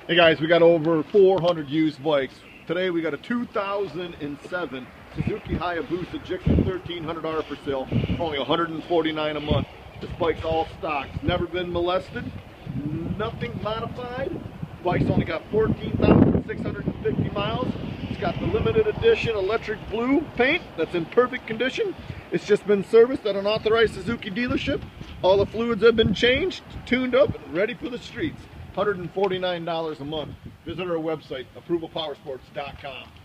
Hey guys, we got over 400 used bikes. Today we got a 2007 Suzuki Hayabusa GSXR1300R for sale, only $149 a month. This bike's all stock, it's never been molested, nothing modified. Bike's only got 14,650 miles. It's got the limited edition electric blue paint that's in perfect condition. It's just been serviced at an authorized Suzuki dealership. All the fluids have been changed, tuned up, and ready for the streets. $149 a month. Visit our website, approvalpowersports.com.